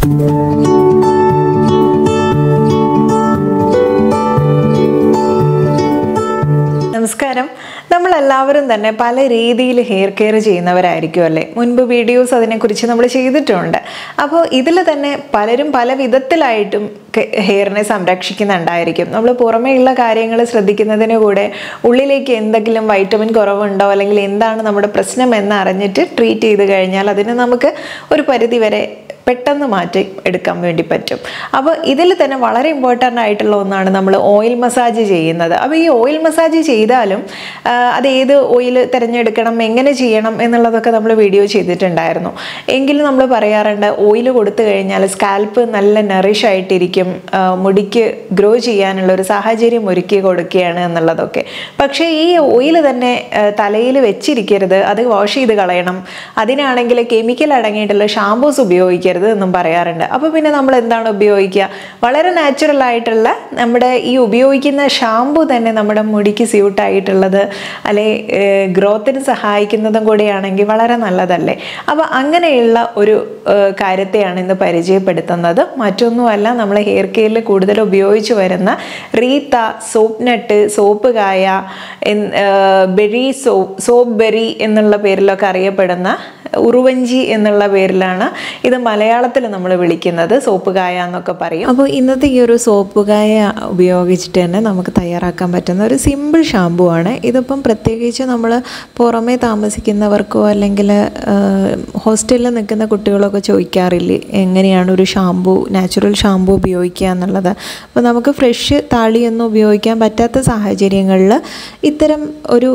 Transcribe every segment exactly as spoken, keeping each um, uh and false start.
നമസ്കാരം. നമ്മളെല്ലാവരും തന്നെ പല രീതിയിൽ ഹെയർ കെയർ ചെയ്യുന്നവരായിരിക്കും അല്ലേ? മുൻപ് വീഡിയോസ് അതിനെക്കുറിച്ച് നമ്മൾ ചെയ്തിട്ടുണ്ട്. അപ്പോൾ ഇതിൽ തന്നെ പലരും പല വിധത്തിലായിട്ടും ഹെയറിനെ സംരക്ഷിക്കുന്നുണ്ടായിരിക്കും. നമ്മൾ പുറമേയുള്ള കാര്യങ്ങൾ ശ്രദ്ധിക്കുന്നതിന് കൂടെ ഉള്ളിലേക്ക് എന്തെങ്കിലും വൈറ്റമിൻ കുറവുണ്ടോ അല്ലെങ്കിൽ എന്താണ് നമ്മുടെ പ്രശ്നം എന്ന് അറിഞ്ഞിട്ട് ട്രീറ്റ് ചെയ്ത് കഴിഞ്ഞാൽ അതിന് നമുക്ക് ഒരു പരിധിവരെ പെട്ടെന്ന് മാറ്റി എടുക്കാൻ വേണ്ടി പറ്റും. അപ്പോൾ ഇതിൽ തന്നെ വളരെ ഇമ്പോർട്ടൻ്റ് ആയിട്ടുള്ള ഒന്നാണ് നമ്മൾ ഓയിൽ മസാജ് ചെയ്യുന്നത്. അപ്പോൾ ഈ ഓയിൽ മസാജ് ചെയ്താലും അത് ഏത് ഓയിൽ തിരഞ്ഞെടുക്കണം, എങ്ങനെ ചെയ്യണം എന്നുള്ളതൊക്കെ നമ്മൾ വീഡിയോ ചെയ്തിട്ടുണ്ടായിരുന്നു. എങ്കിലും നമ്മൾ പറയാറുണ്ട് ഓയിൽ കൊടുത്തു കഴിഞ്ഞാൽ സ്കാൽപ്പ് നല്ല നറിഷ് ആയിട്ടിരിക്കും, മുടിക്ക് ഗ്രോ ചെയ്യാനുള്ള ഒരു സാഹചര്യം ഒരുക്കി കൊടുക്കുകയാണ് എന്നുള്ളതൊക്കെ. പക്ഷേ ഈ ഓയിൽ തന്നെ തലയിൽ വെച്ചിരിക്കരുത്, അത് വാഷ് ചെയ്ത് കളയണം. അതിനാണെങ്കിൽ കെമിക്കൽ അടങ്ങിയിട്ടുള്ള ഷാമ്പൂസ് ഉപയോഗിക്കരുത് എന്നും പറയാറുണ്ട്. അപ്പോൾ പിന്നെ നമ്മൾ എന്താണ് ഉപയോഗിക്കുക? വളരെ നാച്ചുറൽ ആയിട്ടുള്ള നമ്മുടെ ഈ ഉപയോഗിക്കുന്ന ഷാമ്പു തന്നെ നമ്മുടെ മുടിക്ക് സ്യൂട്ടായിട്ടുള്ളത് അല്ലെ ഗ്രോത്തിന് സഹായിക്കുന്നതും കൂടിയാണെങ്കിൽ വളരെ നല്ലതല്ലേ? അപ്പോൾ അങ്ങനെയുള്ള ഒരു കാര്യത്തെയാണ് ഇന്ന് പരിചയപ്പെടുത്തുന്നത്. മറ്റൊന്നുമല്ല, നമ്മൾ ഹെയർ കെയറിൽ കൂടുതൽ ഉപയോഗിച്ച് വരുന്ന റീത്ത, സോപ്പ് നട്ട്, സോപ്പ് കായ, ബെറി സോ സോപ്പ് ബെറി എന്നുള്ള പേരിലൊക്കെ അറിയപ്പെടുന്ന ഉറുവഞ്ചി എന്നുള്ള പേരിലാണ് ഇത് മലയാളത്തിൽ നമ്മൾ വിളിക്കുന്നത്. സോപ്പ് കായ എന്നൊക്കെ പറയും. അപ്പോൾ ഇന്നത്തെ ഈ ഒരു സോപ്പ് കായ ഉപയോഗിച്ചിട്ട് തന്നെ നമുക്ക് തയ്യാറാക്കാൻ പറ്റുന്ന ഒരു സിമ്പിൾ ഷാമ്പു ആണ്. ഇതിപ്പം പ്രത്യേകിച്ച് നമ്മൾ പുറമേ താമസിക്കുന്നവർക്കോ അല്ലെങ്കിൽ ഹോസ്റ്റലിൽ നിൽക്കുന്ന കുട്ടികളൊക്കെ ചോദിക്കാറില്ലേ എങ്ങനെയാണ് ഒരു ഷാമ്പു, നാച്ചുറൽ ഷാമ്പു ഉപയോഗിക്കുക എന്നുള്ളത്. അപ്പോൾ നമുക്ക് ഫ്രഷ് താളിയൊന്നും ഉപയോഗിക്കാൻ പറ്റാത്ത സാഹചര്യങ്ങളിൽ ഇത്തരം ഒരു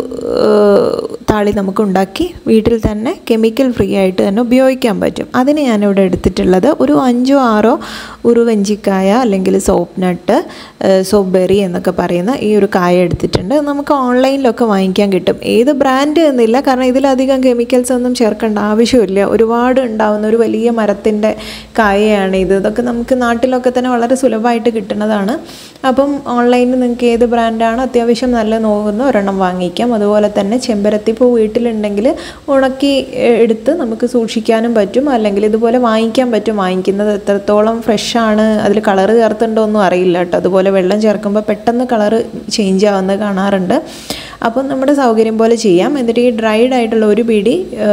താളി നമുക്ക് ഉണ്ടാക്കി വീട്ടിൽ തന്നെ കെമിക്കൽ ഫ്രീ ആയിട്ട് തന്നെ ഉപയോഗിക്കാൻ പറ്റും. അതിന് ഞാനിവിടെ എടുത്തിട്ടുള്ളത് ഒരു അഞ്ചോ ആറോ ഉറുവഞ്ചിക്കായ അല്ലെങ്കിൽ സോപ്പ് നട്ട്, സോപ്പ് ബെറി എന്നൊക്കെ പറയുന്ന ഈ ഒരു കായ എടുത്തിട്ടുണ്ട്. നമുക്ക് ഓൺലൈനിലൊക്കെ വാങ്ങിക്കാൻ കിട്ടും. ഏത് ബ്രാൻഡ് എന്നില്ല, കാരണം ഇതിലധികം കെമിക്കൽസ് ഒന്നും ചേർക്കേണ്ട ആവശ്യമില്ല. ഒരുപാട് ഉണ്ടാവുന്ന ഒരു വലിയ മരത്തിൻ്റെ കായയാണ് ഇത്. ഇതൊക്കെ നമുക്ക് നാട്ടിലൊക്കെ തന്നെ വളരെ സുലഭമായിട്ട് കിട്ടുന്നതാണ്. അപ്പം ഓൺലൈനിൽ നിങ്ങൾക്ക് ഏത് ബ്രാൻഡാണോ അത്യാവശ്യം നല്ല നോക്കുന്ന ഒരെണ്ണം വാങ്ങിക്കാം. അതുപോലെ തന്നെ ചെമ്പരത്തിപ്പൂ വീട്ടിലുണ്ടെങ്കിൽ ഉണക്കി എടുത്ത് നമുക്ക് സൂക്ഷിക്കാനും പറ്റും, അല്ലെങ്കിൽ ഇതുപോലെ വാങ്ങിക്കാൻ പറ്റും. വാങ്ങിക്കുന്നത് എത്രത്തോളം ഫ്രഷാണ്, അതിൽ കളറ് ചേർത്തുണ്ടോ ഒന്നും അറിയില്ല കേട്ടോ. അതുപോലെ വെള്ളം ചേർക്കുമ്പോൾ പെട്ടെന്ന് കളറ് ചേഞ്ച് ആവുന്നത് കാണാറുണ്ട്. അപ്പം നമ്മുടെ സൗകര്യം പോലെ ചെയ്യാം. എന്നിട്ട് ഈ ഡ്രൈഡ് ആയിട്ടുള്ള ഒരു പിടി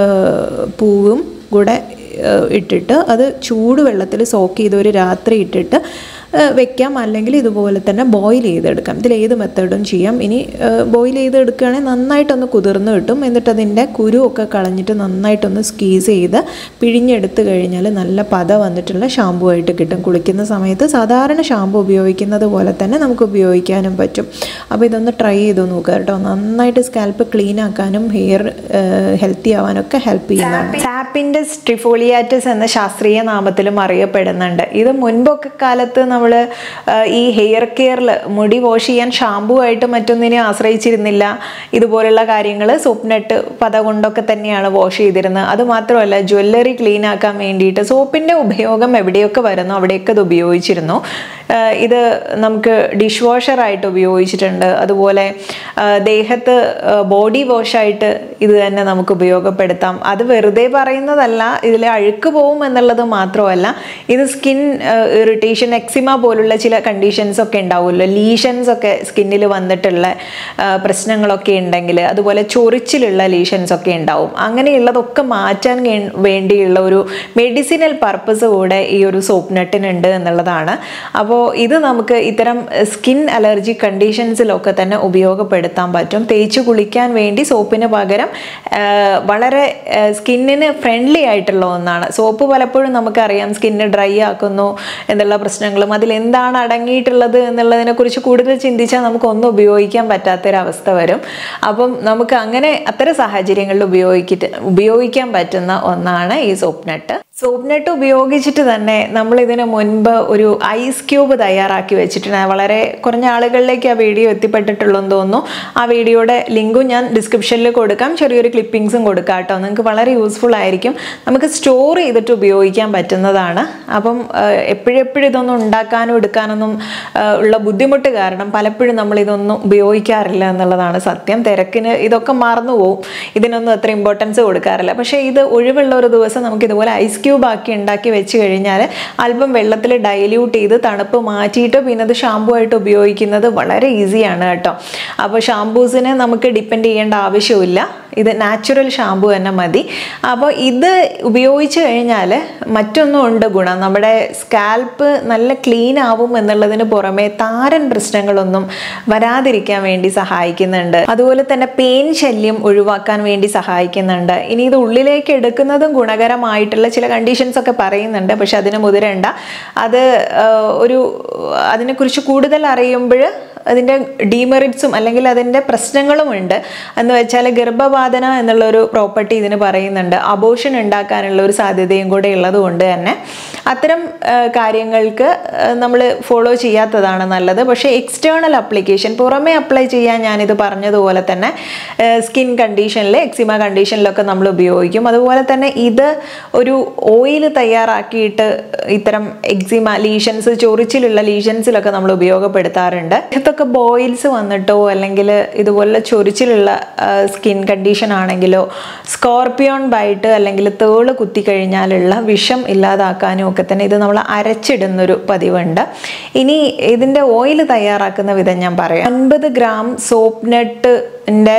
പൂവും കൂടെ ഇട്ടിട്ട് അത് ചൂട് വെള്ളത്തിൽ സോക്ക് ചെയ്ത് ഒരു രാത്രി ഇട്ടിട്ട് വെക്കാം, അല്ലെങ്കിൽ ഇതുപോലെ തന്നെ ബോയിൽ ചെയ്തെടുക്കാം. ഇതിൽ ഏത് മെത്തേഡും ചെയ്യാം. ഇനി ബോയിൽ ചെയ്തെടുക്കുകയാണെങ്കിൽ നന്നായിട്ടൊന്ന് കുതിർന്ന് കിട്ടും. എന്നിട്ട് അതിൻ്റെ കുരുവൊക്കെ കളഞ്ഞിട്ട് നന്നായിട്ടൊന്ന് സ്ക്വീസ് ചെയ്ത് പിഴിഞ്ഞെടുത്ത് കഴിഞ്ഞാൽ നല്ല പത വന്നിട്ടുള്ള ഷാമ്പു ആയിട്ട് കിട്ടും. കുളിക്കുന്ന സമയത്ത് സാധാരണ ഷാമ്പു ഉപയോഗിക്കുന്നത് പോലെ തന്നെ നമുക്ക് ഉപയോഗിക്കാനും പറ്റും. അപ്പോൾ ഇതൊന്ന് ട്രൈ ചെയ്ത് നോക്കുക കേട്ടോ. നന്നായിട്ട് സ്കാൽപ്പ് ക്ലീൻ ആക്കാനും ഹെയർ ഹെൽത്തി ആവാനൊക്കെ ഹെൽപ്പ് ചെയ്യുന്നതാണ്. സാപ്പിൻഡസ് ട്രിഫോളിയാറ്റസ് എന്ന ശാസ്ത്രീയ നാമത്തിലും അറിയപ്പെടുന്നുണ്ട്. ഇത് മുൻപൊക്കെ കാലത്ത് നമ്മൾ ഈ ഹെയർ കെയറിൽ മുടി വാഷ് ചെയ്യാൻ ഷാമ്പൂ ആയിട്ട് മറ്റൊന്നിനെ ആശ്രയിച്ചിരുന്നില്ല. ഇതുപോലുള്ള കാര്യങ്ങൾ സോപ്പ് നട്ട് പത കൊണ്ടൊക്കെ തന്നെയാണ് വാഷ് ചെയ്തിരുന്നത്. അതുമാത്രമല്ല, ജ്വല്ലറി ക്ലീൻ ആക്കാൻ വേണ്ടിയിട്ട് സോപ്പിൻ്റെ ഉപയോഗം എവിടെയൊക്കെ വരുന്നു അവിടെയൊക്കെ ഇത് ഉപയോഗിച്ചിരുന്നു. ഇത് നമുക്ക് ഡിഷ് വാഷറായിട്ട് ഉപയോഗിച്ചിട്ടുണ്ട്. അതുപോലെ ദേഹത്ത് ബോഡി വാഷായിട്ട് ഇത് തന്നെ നമുക്ക് ഉപയോഗപ്പെടുത്താം. അത് വെറുതെ പറയുന്നതല്ല, ഇതിൽ അഴുക്ക് പോവും എന്നുള്ളത് മാത്രമല്ല, ഇത് സ്കിൻ ഇറിറ്റേഷൻ, എക്സിമ പോലുള്ള ചില കണ്ടീഷൻസ് ഒക്കെ ഉണ്ടാവുമല്ലോ, ലീഷൻസ് ഒക്കെ സ്കിന്നിൽ വന്നിട്ടുള്ള പ്രശ്നങ്ങളൊക്കെ ഉണ്ടെങ്കിൽ, അതുപോലെ ചൊറിച്ചിലുള്ള ലീഷൻസ് ഒക്കെ ഉണ്ടാവും. അങ്ങനെയുള്ളതൊക്കെ മാറ്റാൻ വേണ്ടിയുള്ള ഒരു മെഡിസിനൽ പർപ്പസ് കൂടെ ഈ ഒരു സോപ്പ് നട്ടിനുണ്ട് എന്നുള്ളതാണ്. അപ്പോൾ ഇത് നമുക്ക് ഇത്തരം സ്കിൻ അലർജി കണ്ടീഷൻസിലൊക്കെ തന്നെ ഉപയോഗപ്പെടുത്താൻ പറ്റും. തേച്ച് കുളിക്കാൻ വേണ്ടി സോപ്പിന് പകരം വളരെ സ്കിന്നിന് ഫ്രണ്ട്ലി ആയിട്ടുള്ള ഒന്നാണ്. സോപ്പ് പലപ്പോഴും നമുക്കറിയാം സ്കിന്ന് ഡ്രൈ ആക്കുന്നു എന്നുള്ള പ്രശ്നങ്ങളും അതിലെന്താണ് അടങ്ങിയിട്ടുള്ളത് എന്നുള്ളതിനെക്കുറിച്ച് കൂടുതൽ ചിന്തിച്ചാൽ നമുക്കൊന്നും ഉപയോഗിക്കാൻ പറ്റാത്തൊരവസ്ഥ വരും. അപ്പം നമുക്ക് അങ്ങനെ അത്തരം സാഹചര്യങ്ങളിൽ ഉപയോഗിച്ചിട്ട് ഉപയോഗിക്കാൻ പറ്റുന്ന ഒന്നാണ് ഈ സോപ്പ് നട്ട്. സോപ്പ് നട്ട് ഉപയോഗിച്ചിട്ട് തന്നെ നമ്മൾ ഇതിന് മുൻപ് ഒരു ഐസ് ക്യൂബ് തയ്യാറാക്കി വെച്ചിട്ടുണ്ട്. വളരെ കുറഞ്ഞ ആളുകളിലേക്ക് ആ വീഡിയോ എത്തിപ്പെട്ടിട്ടുള്ളൂ എന്ന് തോന്നുന്നു. ആ വീഡിയോയുടെ ലിങ്കും ഞാൻ ഡിസ്ക്രിപ്ഷനിൽ കൊടുക്കാം, ചെറിയൊരു ക്ലിപ്പിങ്സും കൊടുക്കാം കേട്ടോ. നിങ്ങൾക്ക് വളരെ യൂസ്ഫുൾ ആയിരിക്കും. നമുക്ക് സ്റ്റോർ ചെയ്തിട്ട് ഉപയോഗിക്കാൻ പറ്റുന്നതാണ്. അപ്പം എപ്പോഴെപ്പോഴും ഇതൊന്നും ഉണ്ടാക്കാനും എടുക്കാനൊന്നും ഉള്ള ബുദ്ധിമുട്ട് കാരണം പലപ്പോഴും നമ്മൾ ഇതൊന്നും ഉപയോഗിക്കാറില്ല എന്നുള്ളതാണ് സത്യം. തിരക്കിന് ഇതൊക്കെ മറന്നു പോവും, ഇതിനൊന്നും അത്ര ഇമ്പോർട്ടൻസ് കൊടുക്കാറില്ല. പക്ഷേ ഇത് ഒഴിവുള്ള ഒരു ദിവസം നമുക്ക് ഇതുപോലെ ഐസ് ക്യൂബ് ആക്കി ഉണ്ടാക്കി വെച്ച് കഴിഞ്ഞാൽ അല്പം വെള്ളത്തിൽ ഡൈല്യൂട്ട് ചെയ്ത് തണുപ്പ് മാറ്റിയിട്ട് പിന്നെ അത് ഷാമ്പൂ ആയിട്ട് ഉപയോഗിക്കുന്നത് വളരെ ഈസിയാണ് കേട്ടോ. അപ്പോൾ ഷാമ്പൂസിനെ നമുക്ക് ഡിപ്പെൻഡ് ചെയ്യേണ്ട ആവശ്യമില്ല, ഇത് നാച്ചുറൽ ഷാമ്പൂ തന്നെ മതി. അപ്പോൾ ഇത് ഉപയോഗിച്ച് കഴിഞ്ഞാൽ മറ്റൊന്നും ഉണ്ട് ഗുണം, നമ്മുടെ സ്കാൽപ്പ് നല്ല ക്ലീൻ ആവും എന്നുള്ളതിന് പുറമെ താരൻ പ്രശ്നങ്ങളൊന്നും വരാതിരിക്കാൻ വേണ്ടി സഹായിക്കുന്നുണ്ട്. അതുപോലെ തന്നെ പെയിൻ ശല്യം ഒഴിവാക്കാൻ വേണ്ടി സഹായിക്കുന്നുണ്ട്. ഇനി ഇത് ഉള്ളിലേക്ക് എടുക്കുന്നതും ഗുണകരമായിട്ടുള്ള ചില കണ്ടീഷൻസ് ഒക്കെ പറയുന്നുണ്ട്, പക്ഷെ അതിന് മുതിരണ്ട. അത് ഒരു അതിനെക്കുറിച്ച് കൂടുതൽ അറിയുമ്പോൾ അതിൻ്റെ ഡീമെറിറ്റ്സും അല്ലെങ്കിൽ അതിൻ്റെ പ്രശ്നങ്ങളും ഉണ്ട്. എന്ന് വെച്ചാൽ ഗർഭപാതന എന്നുള്ളൊരു പ്രോപ്പർട്ടി ഇതിന് പറയുന്നുണ്ട്. അബോർഷൻ ഉണ്ടാക്കാനുള്ള ഒരു സാധ്യതയും കൂടെ ഉള്ളത് കൊണ്ട് തന്നെ അത്തരം കാര്യങ്ങൾക്ക് നമ്മൾ ഫോളോ ചെയ്യാത്തതാണ് നല്ലത്. പക്ഷേ എക്സ്റ്റേണൽ അപ്ലിക്കേഷൻ, പുറമേ അപ്ലൈ ചെയ്യാൻ ഞാനിത് പറഞ്ഞതുപോലെ തന്നെ സ്കിൻ കണ്ടീഷനിൽ, എക്സിമ കണ്ടീഷനിലൊക്കെ നമ്മൾ ഉപയോഗിക്കും. അതുപോലെ തന്നെ ഇത് ഒരു ഓയിൽ തയ്യാറാക്കിയിട്ട് ഇത്തരം എക്സിമ ലീഷൻസ്, ചൊറിച്ചിലുള്ള ലീഷൻസിലൊക്കെ നമ്മൾ ഉപയോഗപ്പെടുത്താറുണ്ട്. ഇതൊക്കെ ബോയിൽസ് വന്നിട്ടോ അല്ലെങ്കിൽ ഇതുപോലെ ചൊറിച്ചിലുള്ള സ്കിൻ കണ്ടീഷൻ ആണെങ്കിലോ സ്കോർപ്പിയോൺ ബൈറ്റ് അല്ലെങ്കിൽ തേള് കുത്തിക്കഴിഞ്ഞാലുള്ള വിഷം ഇല്ലാതാക്കാനും ഒക്കെ തന്നെ ഇത് നമ്മൾ അരച്ചിടുന്നൊരു പതിവുണ്ട്. ഇനി ഇതിൻ്റെ ഓയിൽ തയ്യാറാക്കുന്ന വിധം ഞാൻ പറയാം. അൻപത് ഗ്രാം സോപ്പ് നട്ടിൻ്റെ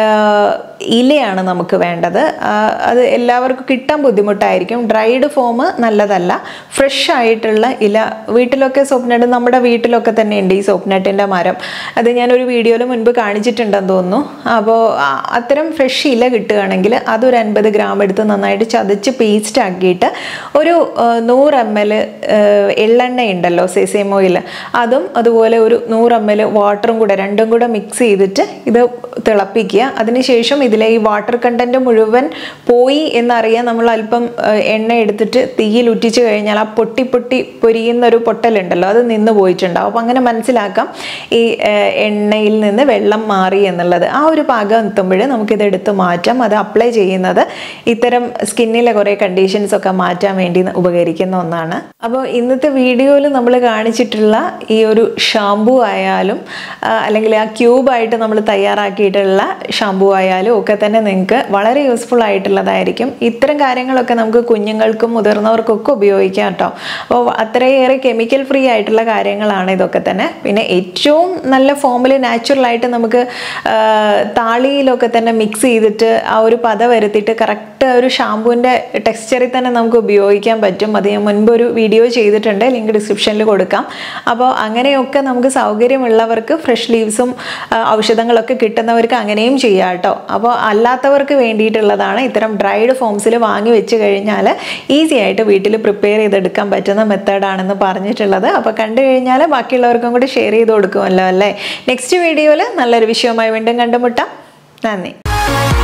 ഇലയാണ് നമുക്ക് വേണ്ടത്. അത് എല്ലാവർക്കും കിട്ടാൻ ബുദ്ധിമുട്ടായിരിക്കും. ഡ്രൈഡ് ഫോം നല്ലതല്ല, ഫ്രഷ് ആയിട്ടുള്ള ഇല. വീട്ടിലൊക്കെ സോപ്പ് നട്ട് നമ്മുടെ വീട്ടിലൊക്കെ തന്നെ ഉണ്ട് ഈ സോപ്പ് നട്ടിൻ്റെ മരം. അത് ഞാനൊരു വീഡിയോയിൽ മുൻപ് കാണിച്ചിട്ടുണ്ടെന്ന് തോന്നുന്നു. അപ്പോൾ അത്തരം ഫ്രഷ് ഇല കിട്ടുകയാണെങ്കിൽ അതൊരു അൻപത് ഗ്രാം എടുത്ത് നന്നായിട്ട് ചതച്ച് പേസ്റ്റ് ആക്കിയിട്ട് ഒരു നൂറ് എം എൽ എള്ളെണ്ണ ഉണ്ടല്ലോ, സെസേം ഓയിൽ, അതും അതുപോലെ ഒരു നൂറ് എം എൽ വാട്ടറും കൂടെ രണ്ടും കൂടെ മിക്സ് ചെയ്തിട്ട് ഇത് തിളപ്പിക്കുക. അതിനുശേഷം ഇതിലെ ഈ വാട്ടർ കണ്ടന്റ് മുഴുവൻ പോയി എന്നറിയാൻ നമ്മൾ അല്പം എണ്ണ എടുത്തിട്ട് തീയിൽ ഉറ്റിച്ച് കഴിഞ്ഞാൽ ആ പൊട്ടി പൊട്ടി പൊരിയുന്ന ഒരു പൊട്ടലുണ്ടല്ലോ, അത് നിന്ന് പോയിട്ടുണ്ടാവും. അപ്പം അങ്ങനെ മനസ്സിലാക്കാം ഈ എണ്ണയിൽ നിന്ന് വെള്ളം മാറി എന്നുള്ളത്. ആ ഒരു പാകം എത്തുമ്പോൾ നമുക്കിത് എടുത്ത് മാറ്റാം. അത് അപ്ലൈ ചെയ്യുന്നത് ഇത്തരം സ്കിന്നിലെ കുറേ കണ്ടീഷൻസ് ഒക്കെ മാറ്റാൻ വേണ്ടി ഉപകരിക്കുന്ന ഒന്നാണ്. അപ്പോൾ ഇന്നത്തെ വീഡിയോയിൽ നമ്മൾ കാണിച്ചിട്ടുള്ള ഈ ഒരു ഷാമ്പൂ ആയാലും അല്ലെങ്കിൽ ആ ക്യൂബായിട്ട് നമ്മൾ തയ്യാറാക്കിയിട്ടുള്ള ഷാമ്പൂ ആയാലും ഒക്കെ തന്നെ നിങ്ങൾക്ക് വളരെ യൂസ്ഫുൾ ആയിട്ടുള്ളതായിരിക്കും. ഇത്തരം കാര്യങ്ങളൊക്കെ നമുക്ക് കുഞ്ഞുങ്ങൾക്കും മുതിർന്നവർക്കൊക്കെ ഉപയോഗിക്കാം കേട്ടോ. അപ്പോൾ അത്രയേറെ കെമിക്കൽ ഫ്രീ ആയിട്ടുള്ള കാര്യങ്ങളാണ് ഇതൊക്കെ തന്നെ. പിന്നെ ഏറ്റവും നല്ല ഫോമിൽ നാച്ചുറലായിട്ട് നമുക്ക് താളിയിലൊക്കെ തന്നെ മിക്സ് ചെയ്തിട്ട് ആ ഒരു പത വരുത്തിയിട്ട് കറക്റ്റ് ഒരു ഷാമ്പൂവിൻ്റെ ടെക്സ്ചറിൽ തന്നെ നമുക്ക് ഉപയോഗിക്കാൻ പറ്റും. അത് ഞാൻ മുൻപ് ഒരു വീഡിയോ ചെയ്തിട്ടുണ്ട്, ലിങ്ക് ഡിസ്ക്രിപ്ഷനിൽ കൊടുക്കാം. അപ്പോൾ അങ്ങനെയൊക്കെ നമുക്ക് സൗകര്യമുള്ളവർക്ക് ഫ്രഷ് ലീവ്സും ഔഷധങ്ങളൊക്കെ കിട്ടുന്നവർക്ക് അങ്ങനെയും ചെയ്യാം കേട്ടോ. അപ്പോൾ അല്ലാത്തവർക്ക് വേണ്ടിയിട്ടുള്ളതാണ് ഇത്തരം ഡ്രൈഡ് ഫോംസിൽ വാങ്ങി വെച്ച് കഴിഞ്ഞാൽ ഈസി ആയിട്ട് വീട്ടിൽ പ്രിപ്പയർ ചെയ്തെടുക്കാൻ പറ്റുന്ന മെത്തേഡാണെന്ന് പറഞ്ഞിട്ടുള്ളത്. അപ്പോൾ കണ്ടു കഴിഞ്ഞാൽ ബാക്കിയുള്ളവർക്കും കൂടി ഷെയർ ചെയ്ത് കൊടുക്കുമല്ലോ അല്ലേ. നെക്സ്റ്റ് വീഡിയോയിൽ നല്ലൊരു വിഷയവുമായി വീണ്ടും കണ്ടുമുട്ടാം. നന്ദി.